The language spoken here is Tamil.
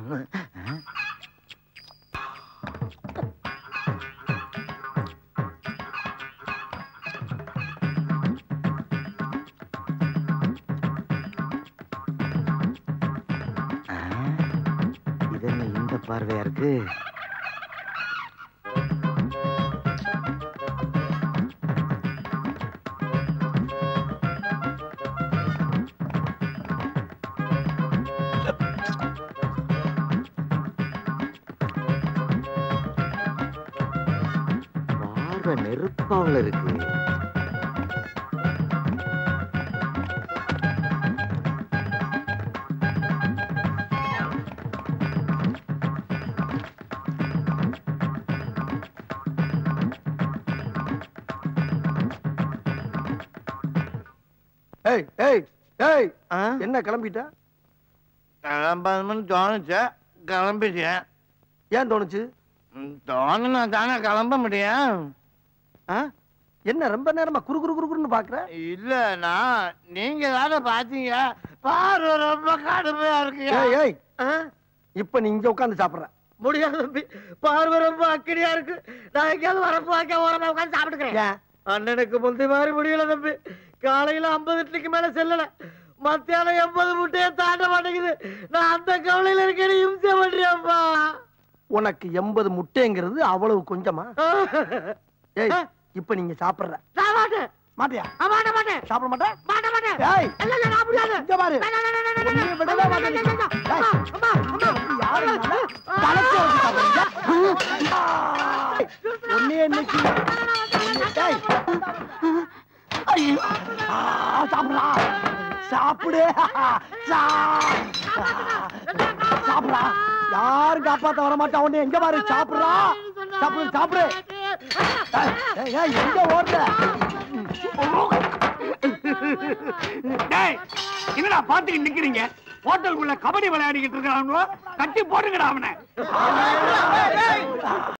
இது என்ன இந்த பார்வையா இருக்கு? பார்வை நெருப்பாவில் இருக்கு. என்ன கிளம்பிட்ட? கிளம்பணும்னு தோணுச்சு, கிளம்பிட்டேன். ஏன் தோணுச்சு? தோணுனா தானே கிளம்ப முடியும். என்ன ரொம்ப நேரமா குறு குறு குறுன்னு பாக்குற? இல்ல, நீங்க தானே பாத்தீங்க. பார்வை ரொம்ப கடுமையா இருக்கு. இப்ப நீ இங்க உட்காந்து சாப்பிடுற? முடியாது தம்பி, பார்வை ரொம்ப அக்கடியா இருக்கு. நான் எங்கேயாவது வரப்பு வாக்க ஓரமா உட்காந்து சாப்பிட்டுக்கிறேன். அண்ணனுக்கு முந்தி மாதிரி முடியல தம்பி. காலையில 50 இட்லிக்கு மேல செல்லல, மத்தியானம் 80 முட்டையை தாண்ட மாட்டேங்குது. நான் அந்த கவலையில இருக்கேன். இம்சை பண்றியாப்பா. உனக்கு 80 முட்டைங்கிறது அவ்வளவு கொஞ்சமா? இப்ப நீங்க சாப்பிடுற? மாட்டியா? சாப்பிட மாட்டேன். சாப்பிடு, சாப்பிடா. யாரும் காப்பாத்த வர மாட்டான். உடனே எங்க பாரு, சாப்பிடுறா. சாப்பிடு சாப்பிடு. எங்க ஓடுற? என்னடா பாத்துக்கிட்டு நிக்கிறீங்க? ஹோட்டலுக்குள்ள கபடி விளையாடிக்கிட்டு இருக்காங்களோ, கட்டி போட்டுக்கடா அவனை.